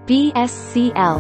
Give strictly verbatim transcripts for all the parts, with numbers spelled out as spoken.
B S C L.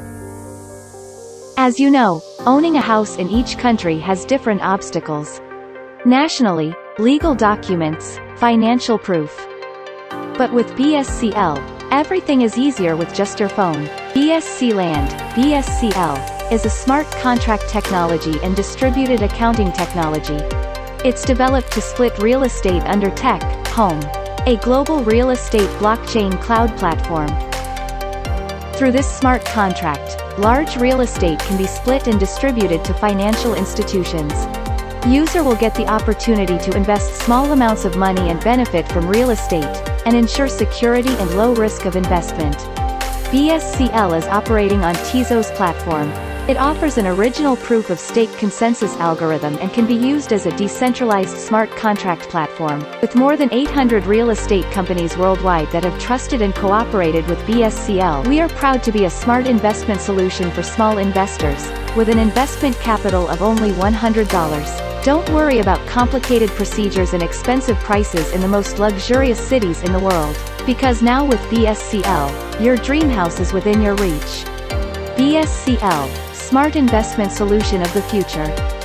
As you know, owning a house in each country has different obstacles. Nationally, legal documents, financial proof. But with B S C L, everything is easier with just your phone. B S C Land, B S C L, is a smart contract technology and distributed accounting technology. It's developed to split real estate under Tech, Home, a global real estate blockchain cloud platform. Through this smart contract, large real estate can be split and distributed to financial institutions. User will get the opportunity to invest small amounts of money and benefit from real estate, and ensure security and low risk of investment. B S C L is operating on Tezos platform. It offers an original proof of stake consensus algorithm and can be used as a decentralized smart contract platform. With more than eight hundred real estate companies worldwide that have trusted and cooperated with B S C L, we are proud to be a smart investment solution for small investors, with an investment capital of only one hundred dollars. Don't worry about complicated procedures and expensive prices in the most luxurious cities in the world, because now with B S C L, your dream house is within your reach. B S C L, smart investment solution of the future.